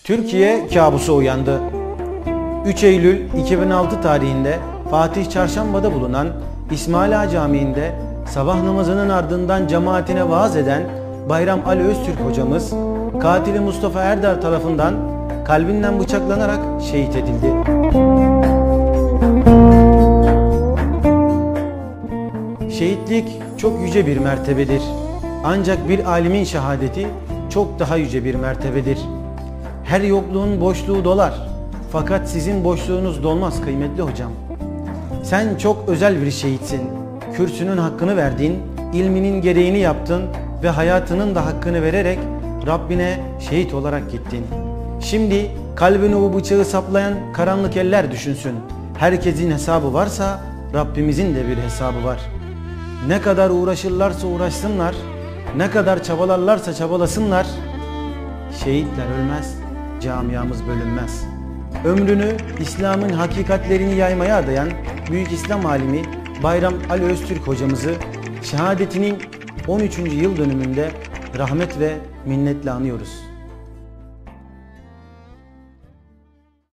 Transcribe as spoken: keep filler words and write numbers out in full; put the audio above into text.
Türkiye kabusa uyandı. üç Eylül iki bin altı tarihinde Fatih Çarşamba'da bulunan İsmail Ağa Camii'nde sabah namazının ardından cemaatine vaaz eden Bayram Ali Öztürk hocamız, katili Mustafa Erdar tarafından kalbinden bıçaklanarak şehit edildi. Şehitlik çok yüce bir mertebedir. Ancak bir alimin şehadeti çok daha yüce bir mertebedir. Her yokluğun boşluğu dolar. Fakat sizin boşluğunuz dolmaz kıymetli hocam. Sen çok özel bir şehitsin. Kürsünün hakkını verdin, ilminin gereğini yaptın ve hayatının da hakkını vererek Rabbine şehit olarak gittin. Şimdi kalbine o bıçağı saplayan karanlık eller düşünsün. Herkesin hesabı varsa Rabbimizin de bir hesabı var. Ne kadar uğraşırlarsa uğraşsınlar, ne kadar çabalarlarsa çabalasınlar, şehitler ölmez, camiamız bölünmez. Ömrünü İslam'ın hakikatlerini yaymaya adayan büyük İslam alimi Bayram Ali Öztürk hocamızı şehadetinin on üçüncü yıl dönümünde rahmet ve minnetle anıyoruz.